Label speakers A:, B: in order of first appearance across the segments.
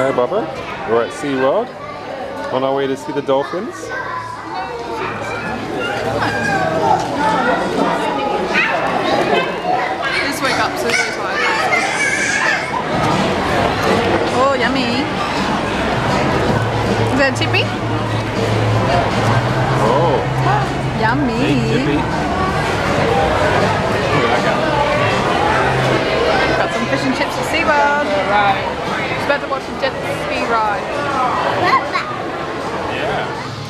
A: Hi Bubba, we're at Seaworld on our way to see the dolphins.
B: Just wake up, so really tired. Oh, yummy. Is that a tippy?
A: Oh,
B: yummy.
A: big tippy. Look at that guy.
B: Got some fish and chips at Seaworld. Right. Just about to watch the jet ski ride.
A: Yeah.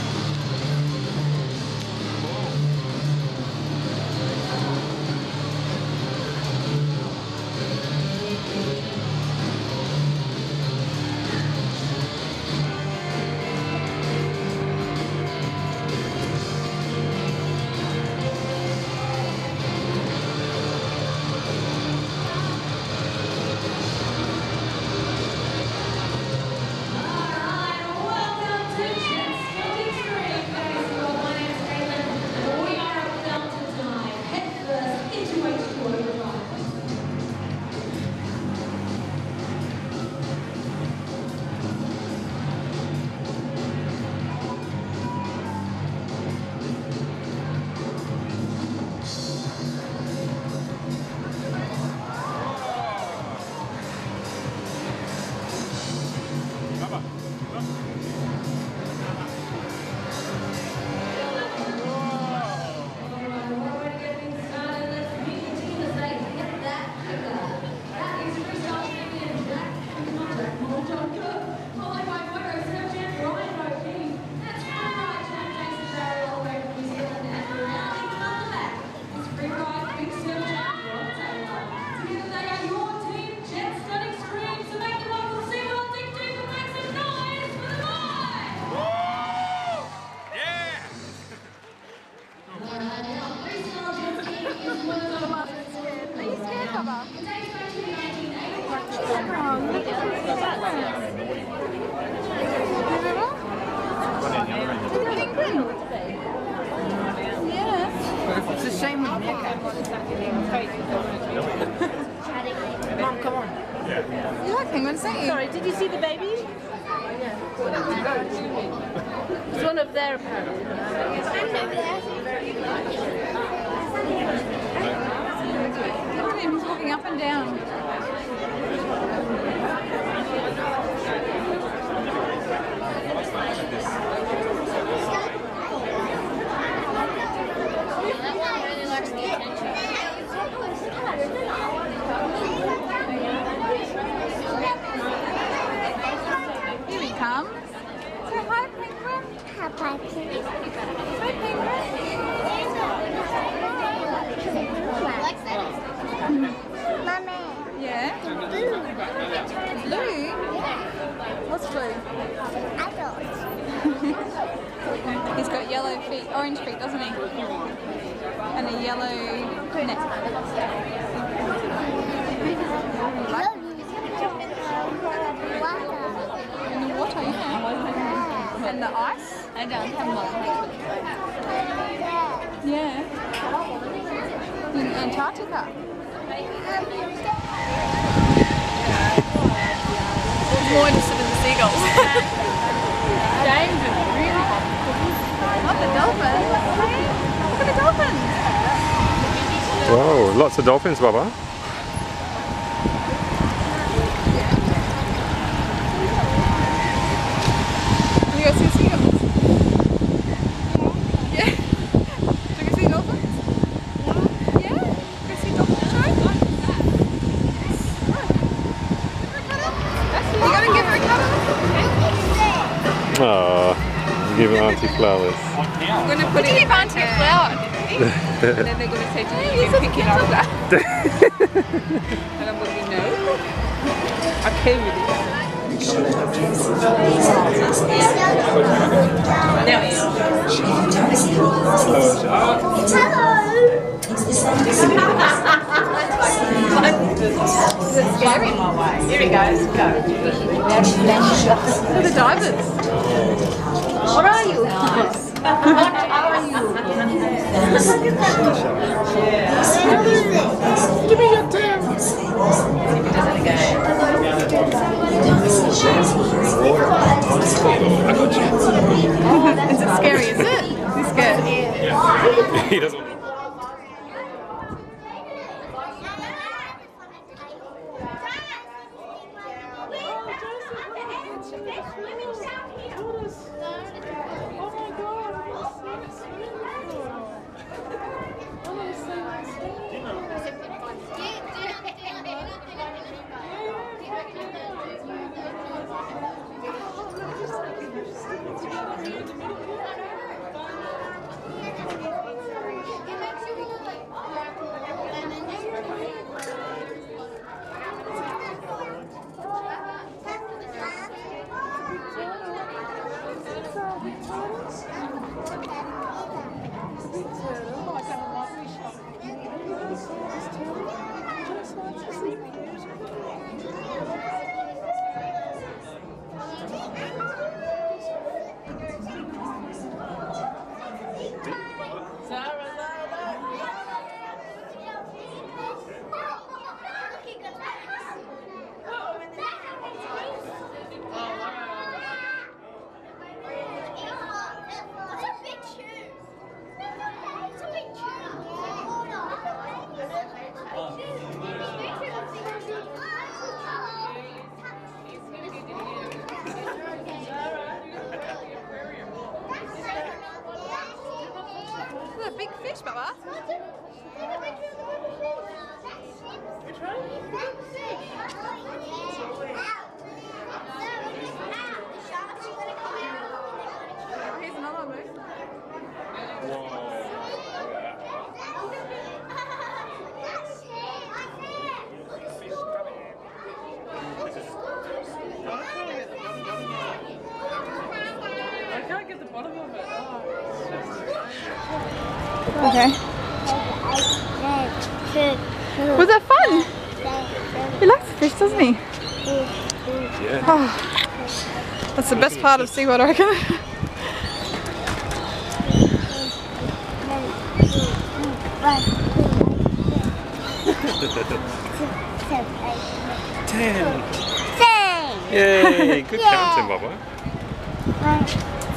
B: It's a shame we Mom, come on. You like penguins, don't you?
C: Sorry, did you see the baby? It's one of their apparently.
B: Look at him, he's walking up and down. Here he comes. Say hi, penguin.
D: Hi, penguin.
B: Hi, penguin.
D: Mommy.
B: Yeah? Blue? What's blue?
D: Adult.
B: He's got yellow feet, orange feet, doesn't he? And a yellow neck. In the water, yeah. And the ice? I don't have more. Yeah. In Antarctica. More interested in the seagulls.
C: Dangerous, really.
B: Not the dolphins. Look at the dolphins.
A: Whoa, lots of dolphins, Bubba.
B: Can we go see seagulls? Yeah. Do we go see dolphins? Yeah. Go see dolphins show? You gotta give her a cuddle.
A: Aww, give Auntie flowers.
B: I'm gonna put it in Auntie a flower. And then they're going to say to me, you can pick it up. And I'm going to be, no. I came with it. There we go. Is it scary? Here he goes. Go. Look at the divers.
C: What are you? What are you?
D: Give me your tail.
C: Does it again?
B: Is it scary, is it? He's scared.
A: He doesn't want to.
B: Big fish, Baba. Here's another one, mate.
C: I can't get the bottom of it.
B: Okay. Was that fun? He likes the fish, doesn't he?
A: Yeah.
B: Oh, that's the best part of SeaWorld, I reckon.
A: Ten. Yay! Good counting, Baba.
D: 1,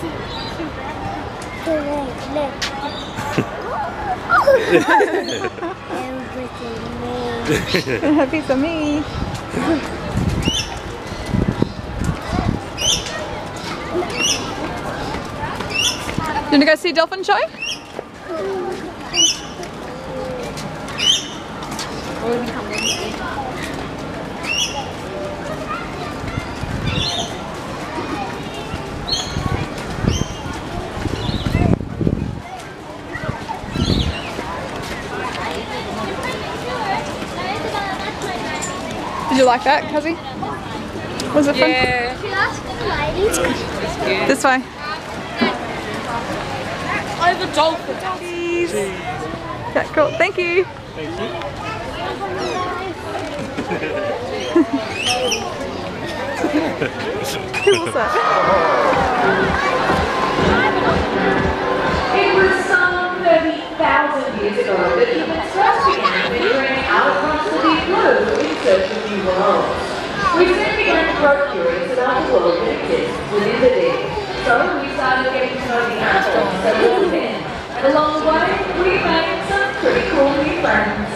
D: 2, 3.
B: Happy for me. You want to go see dolphin show? Did you like that, Cuzzy? Was it fun?
C: Yeah.
B: This way.
C: Oh, the dolphin.
B: Please. Yeah, cool. Thank you.
A: Thank you.
B: Who was that?
E: It was some 30,000 years ago that humans first began venturing out across the deep blue in search of new worlds. We soon began to grow curious about the world that exists within the deep. So we started getting to know the animals that live within. And along the way, we made some pretty cool new friends.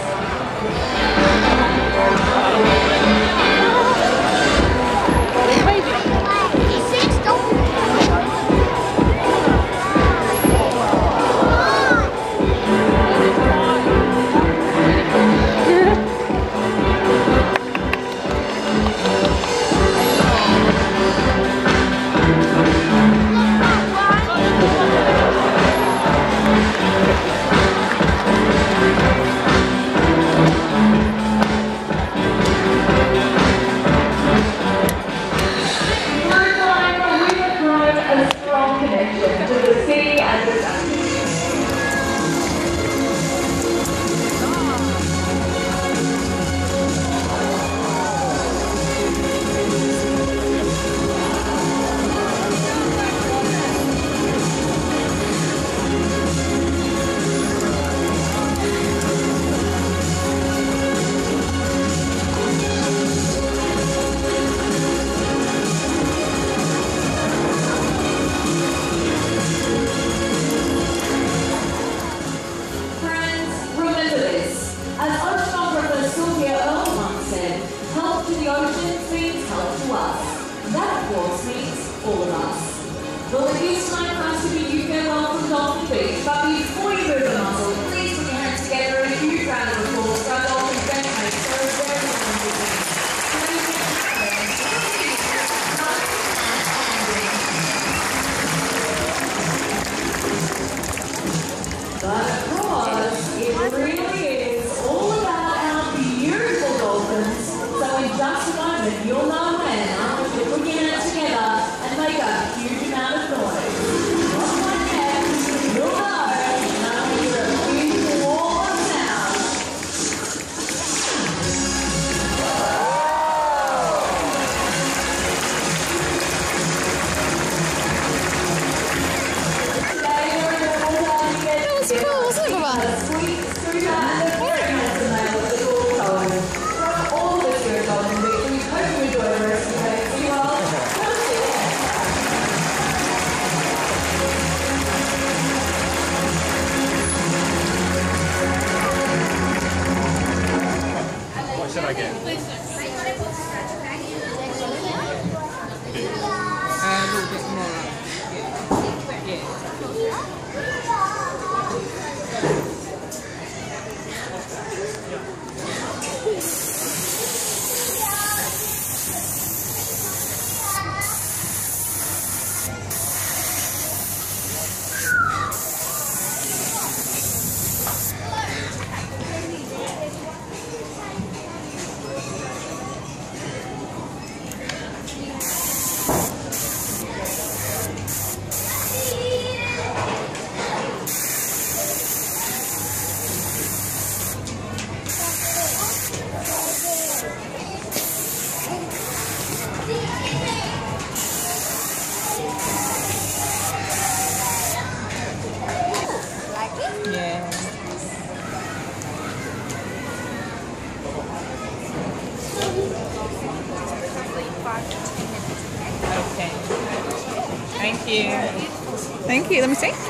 B: Okay. Thank you. Thank you. Let me see.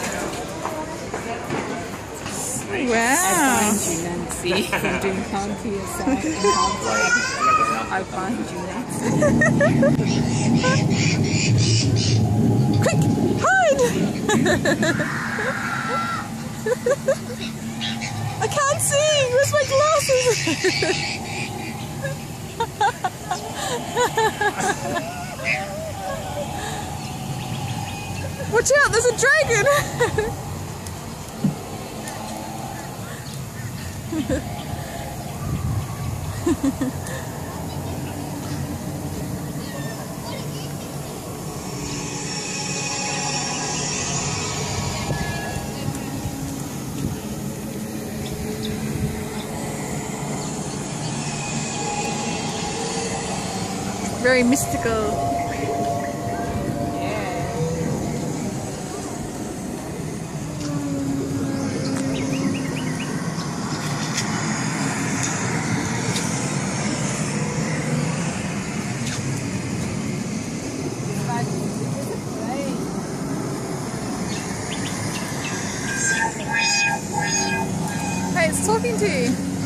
B: Wow. I find you, Nancy. You're doing hard for yourself and hard work. I find you, Nancy. Quick, hide! I can't see. Where's my glasses? Watch out, there's a dragon! Very mystical. Hey, it's talking to you.